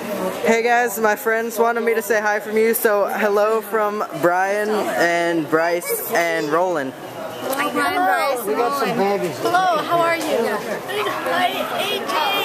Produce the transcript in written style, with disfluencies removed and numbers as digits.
Hey guys, my friends wanted me to say hi from you, so hello from Brian and Bryce and Rolland. Hi, Brian, Bryce. We got some baggies. Hello, how are you? Hi, AJ.